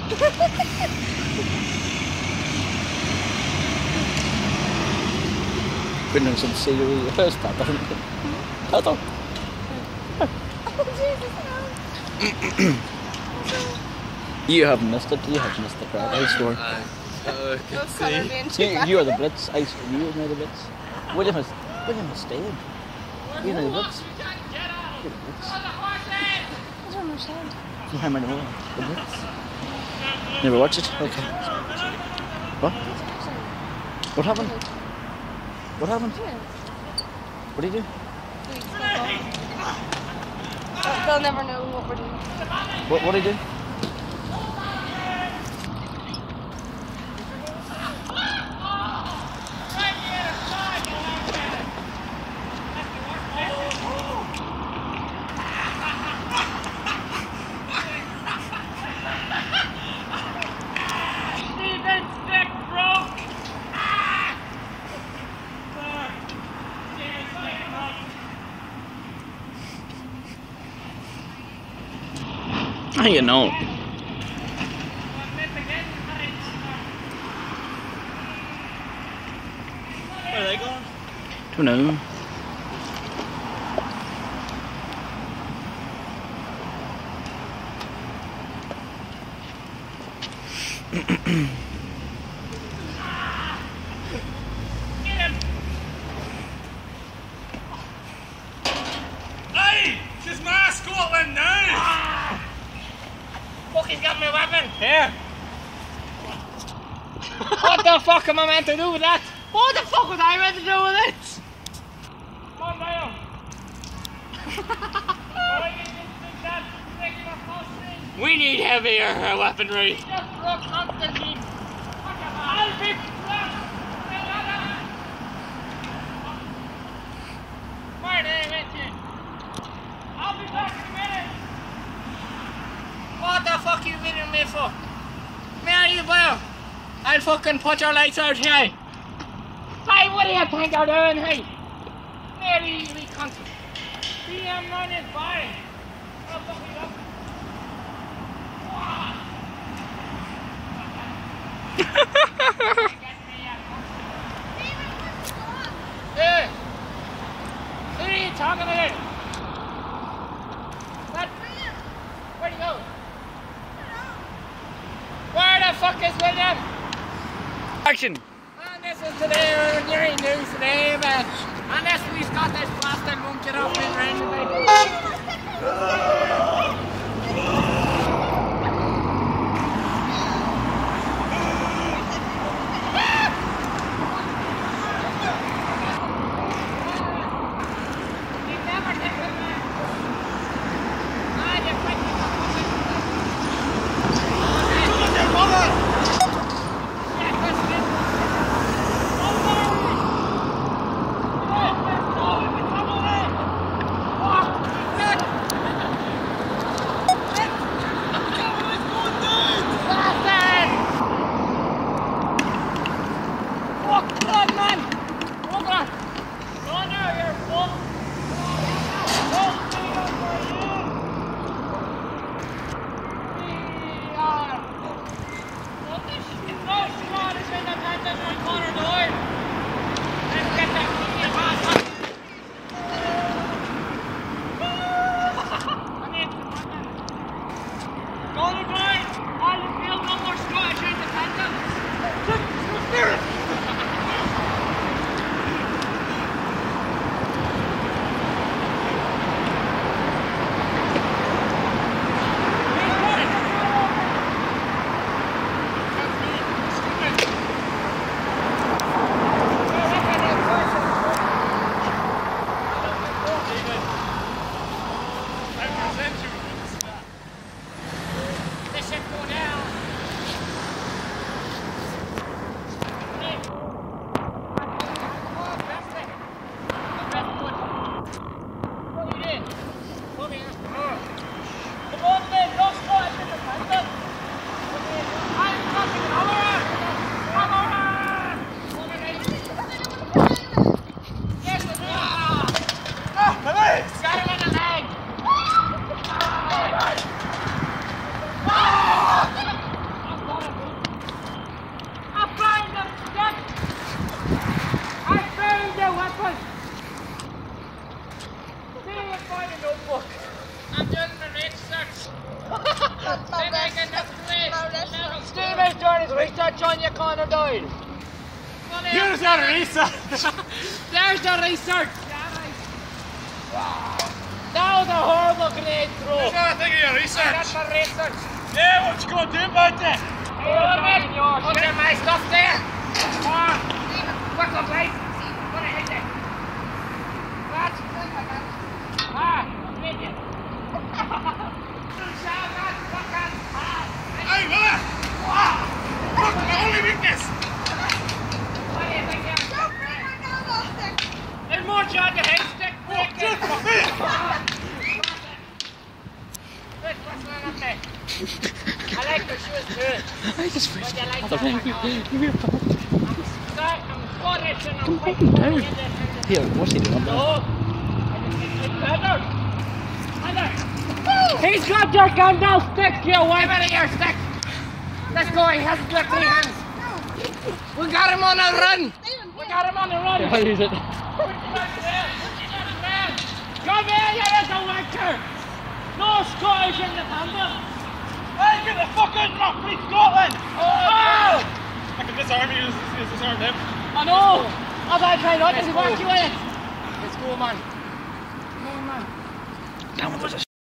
Been doing some scenery first part, haven't you? Toto. You haven't missed it. You haven't missed the crowd. I swear. You are the Blitz. I swear. You know the Blitz. William has stayed. You know the Blitz. You're the Blitz. I don't understand. From how many more? The Blitz. Never watched it? Okay. What? What happened? What happened? What did you do? They'll never know what we're doing. What did you do? How you know? Where are they going? Don't know. Hey! She's my Scotland now! Fuck, he's got my weapon! Here! What the fuck am I meant to do with that? What the fuck was I meant to do with it? Come on down! We need heavier weaponry! Just look constantly! I'll be I'll be back in a minute! What the fuck you meaning me for? Where you boy? I'll fucking put your lights out here! Hey, what do you think you're doing, hey? Nearly easily cunt. BM9 is fine. I'll fuck you up. Yeah! Who are you talking to? What? Where'd he go? Where the fuck is William? Action! And this is today, Newry news today, but unless we Scottish bastard won't get off this range, Research on your corner, Doyle. Here's our research. There's the research. Now the horrible grenade throw. What's that thing of your research? That's the research. Yeah, what you gonna do about that? Put in my stuff there. What's up, guys? What the heck there? What? Minion. Hey, Willa! Look, my only weakness! What do you think here? There's more John the head stick. Just for me! What's going on there? I like the shoes too. I just wish But you like I that thank you. one, You're I'm Scottish and I'm fucking down. fighting. Here, what's he doing? No. It's better. He's got your gun now, stick you away. Give it your stick. Let's go, he has the 3 hands. We got him on a run. We got him on a run. I'll use it. Come here, you little wanker. No Scottish in the thunder. Hey, get the fuck out of my free Scotland! Oh! I can disarm you, disarm him. I know. I'm going to try not to evacuate it. Let's go, man. Come on, man. Damn it, there's a